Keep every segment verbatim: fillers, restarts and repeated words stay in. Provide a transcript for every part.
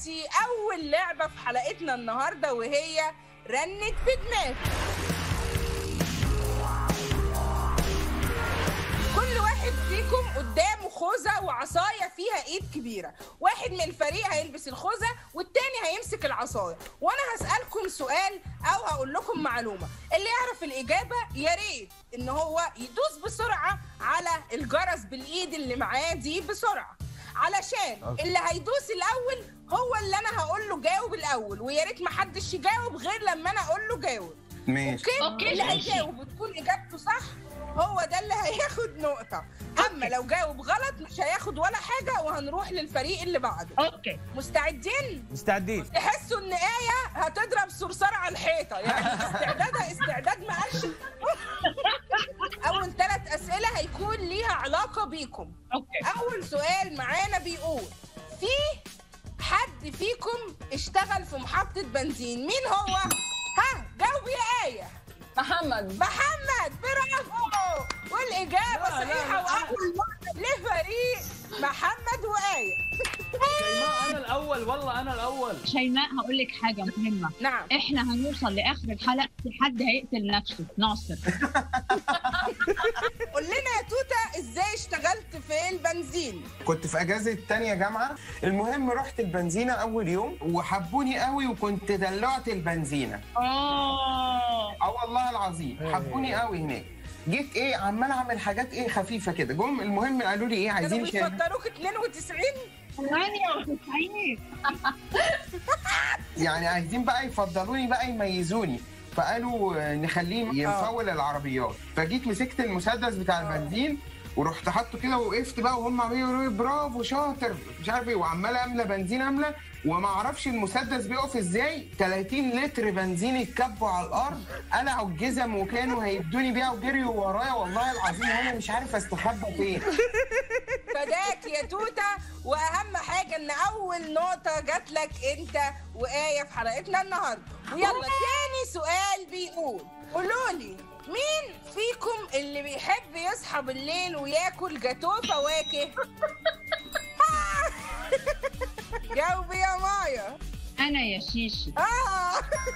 دلوقتي أول لعبة في حلقتنا النهاردة، وهي رنت في دماغي. كل واحد فيكم قدامه خوذة وعصاية فيها ايد كبيرة، واحد من الفريق هيلبس الخوذة والتاني هيمسك العصاية، وانا هسألكم سؤال او هقول لكم معلومة، اللي يعرف الإجابة يا ريت ان هو يدوس بسرعة على الجرس بالايد اللي معاه دي بسرعة، علشان أوكي. اللي هيدوس الاول هو اللي انا هقول له جاوب الاول، ويا ريت ما حدش يجاوب غير لما انا اقول له جاوب. ماشي. اوكي, أوكي. اللي هيجاوب وتكون اجابته صح هو ده اللي هياخد نقطة، اما لو جاوب غلط مش هياخد ولا حاجة، وهنروح للفريق اللي بعده. اوكي مستعدين؟ مستعدين. تحسوا ان آية هتضرب صرصار على الحيطة، يعني استعدادها استعداد ما قالش. اول ثلاث اسئلة هيكون ليها علاقة بيكم. اوكي اول سؤال معانا بيقول: في حد فيكم اشتغل في محطة بنزين، مين هو؟ ها جاوب يا آية. محمد. محمد، برافو، والإجابة صحيحة، وأول نقطة لفريق محمد وآية. شيماء أنا الأول، والله أنا الأول. شيماء هقول لك حاجة مهمة. نعم. إحنا هنوصل لآخر الحلقة في حد هيقتل نفسه، ناصر. قول لنا يا توتة إزاي اشتغلت في البنزين؟ كنت في اجازه تانية جامعه، المهم رحت البنزينه اول يوم وحبوني قوي، وكنت دلعت البنزينه. اه اه والله العظيم حبوني قوي هناك. جيت ايه عمال اعمل حاجات ايه خفيفه كده، جم المهم قالوا لي ايه عايزين كانوا بيفكروك اتنين وتسعين ثمانية وتسعين. يعني عايزين بقى يفضلوني بقى يميزوني، فقالوا نخليه يفول العربيات. فجيت مسكت المسدس بتاع البنزين ورحت حاطه كده، وقفت بقى وهم عمالين يقولوا لي برافو شاطر مش عارف ايه، وعمال املى بنزين املى، وما اعرفش المسدس بيقف ازاي، ثلاثين لتر بنزين اتكبوا على الارض، قلعوا الجزم وكانوا هيدوني بيها وجريوا ورايا، والله العظيم وانا مش عارف استخبى فين. فداك يا توتة، واهم حاجة ان اول نقطة جات لك انت وآية في حلقتنا النهاردة. ويلا تاني سؤال بيقول: قولوا لي مين فيكم اللي بيحب يصحى بالليل وياكل جاتوه فواكه؟ جاوبي يا مايا. أنا يا شيشي. اه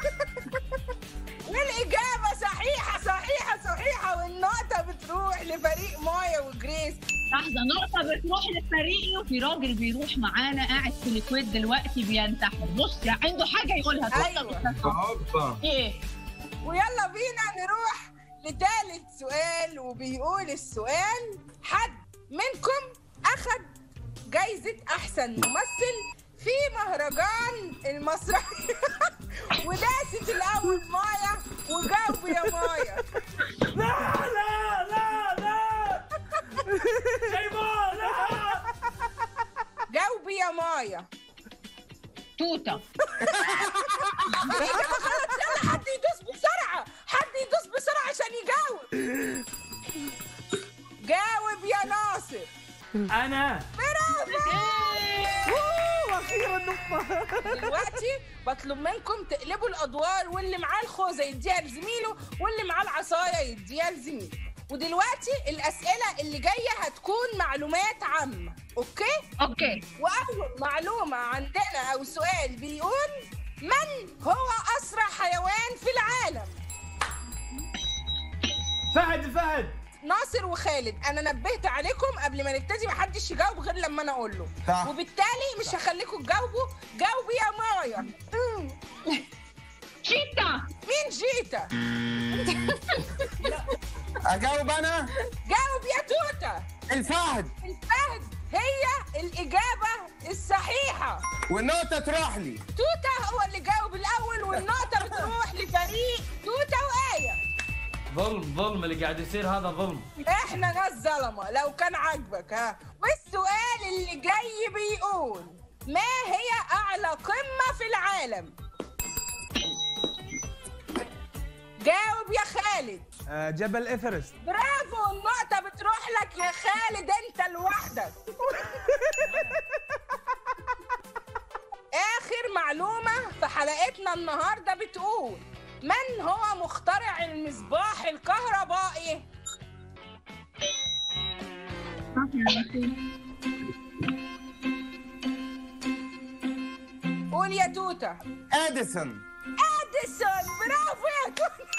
والإجابة صحيحة صحيحة صحيحة، والنقطة بتروح لفريق مايا وجريس. لحظة، نقطة بتروح للفريق، وفي راجل بيروح معانا قاعد في الكويت دلوقتي بينتحر، بص يعني عنده حاجة يقولها. أيوة. ايه؟ ويلا بينا نروح لثالث سؤال، وبيقول السؤال: حد منكم أخد جايزة أحسن ممثل في مهرجان المسرح وداست الأول مايا، وجاوب يا مايا. لا لا لا لا شيماء لا. جاوبي يا مايا. توتة. الإجابة غلط، يلا حد يدوس بسرعة، حد يدوس بسرعة عشان يجاوب. جاوب يا ناصر. أنا. برافو. أخيرا نقطة. دلوقتي بطلب منكم تقلبوا الأدوار، واللي معاه الخوذة يديها لزميله، واللي معاه العصاية يديها لزميله. ودلوقتي الأسئلة اللي جاية هتكون معلومات عامة، أوكي؟ أوكي. وأول معلومة عندنا أو سؤال بيقول: من هو أسرع حيوان في العالم؟ فهد فهد. ناصر وخالد، انا نبهت عليكم قبل ما نبتدي محدش يجاوب غير لما انا اقول له، صح. وبالتالي مش هخليكم تجاوبوا. جاوبي يا مايا. شيتا. مين جيتا؟ اجاوب انا. جاوب يا توتة. الفهد. الفهد هي الإجابة الصحيحة، والنقطه تروح لي. توتة هو اللي جاوب الأول، والنقطة بتروح لفريق توتة وآية. ظلم ظلم اللي قاعد يصير، هذا ظلم. احنا ناس ظلمة لو كان عاجبك. ها، والسؤال اللي جاي بيقول: ما هي أعلى قمة في العالم؟ جاوب يا خالد. آه جبل إيفرست. برافو، النقطة بتروح لك يا خالد انت لوحدك. آخر معلومة في حلقتنا النهاردة بتقول: من هو مخترع المصباح الكهربائي؟ قول يا توته. اديسون. اديسون، برافو يا توته.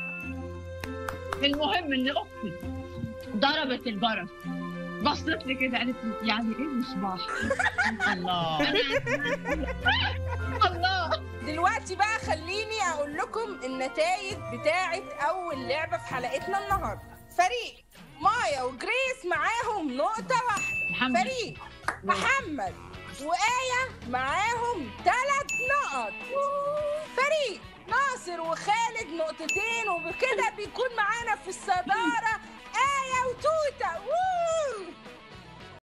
المهم ان اختي ضربت الجرس، بصت لي كده قالت لي يعني ايه مصباح؟ الله الله. دلوقتي بقى خليني اقول لكم النتائج بتاعه اول لعبه في حلقتنا النهارده. فريق مايا وجريس معاهم نقطه واحده. محمد. فريق محمد وآية معاهم ثلاث نقط. فريق ناصر وخالد نقطتين، وبكده بيكون معانا في الصداره آية وتوته.